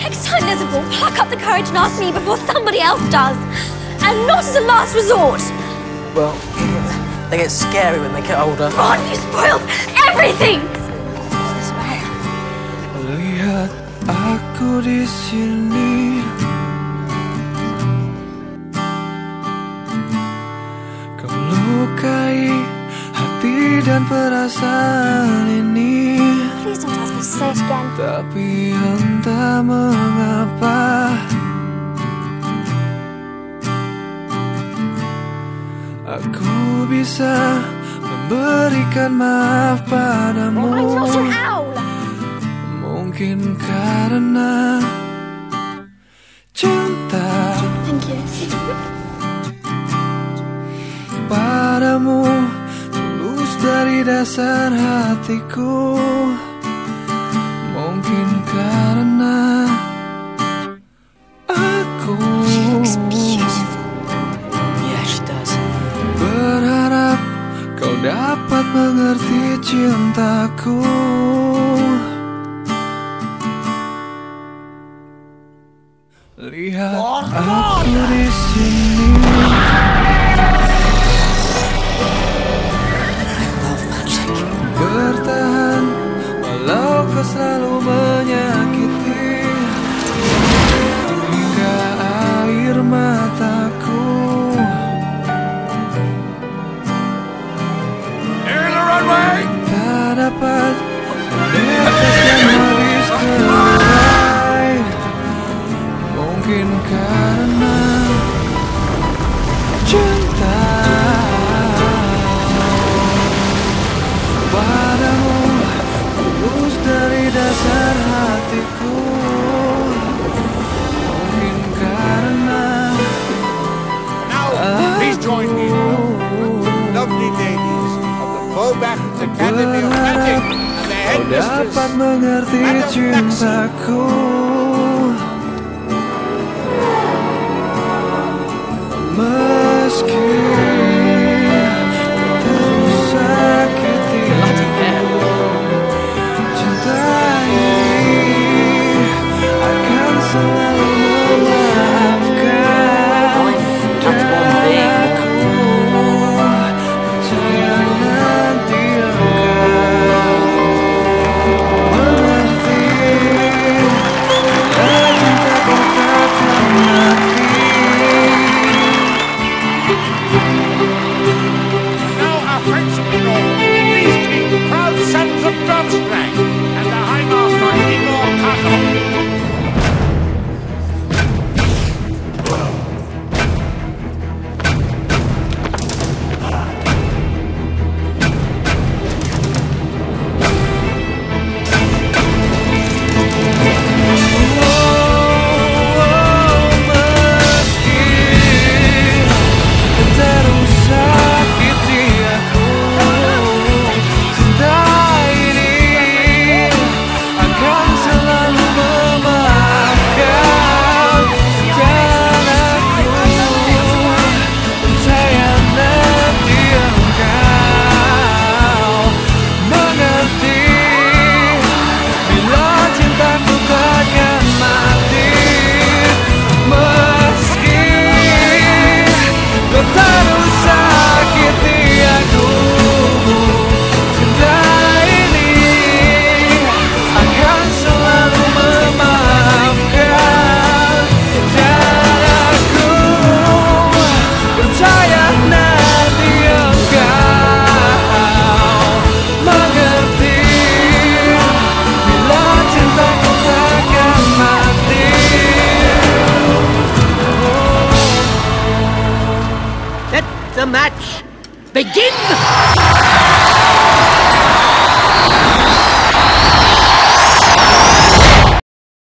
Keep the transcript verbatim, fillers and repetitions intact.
Next time there's a ball, pluck up the courage and ask me before somebody else does. And not as a last resort. Well, they get scary when they get older. Ron, you spoiled everything! Lihat aku di sini, kau lukai hati dan perasaan ini. Please don't ask me to say it again. Tapi entah mengapa aku bisa memberikan maaf padamu. I'm not an owl. Mungkin karena cinta Thank you. padamu tulus dari dasar hatiku. Mungkin karena aku Yeah, she does. berharap kau dapat mengerti cintaku. Lihat aku di sini. Bertahan walau kau selalu menyakiti, hingga air mataku. Tak dapat meneteskan habis terurai. Mungkin karena cinta padamu tulus dari dasar hatiku. Mungkin karena Now, please join me, lovely ladies of the Beauxbatons Academy of Magic and the kau headmistress, dapat mengerti Madam cintaku. Meski terus sakiti aku, cinta ini akan selalu memaafkan. Dan aku percaya nanti engkau mengerti, bila cintaku takkan mati. now our friendship in all, these two proud sons of Drumstrang and the High Master Igor Kazan. The match begin!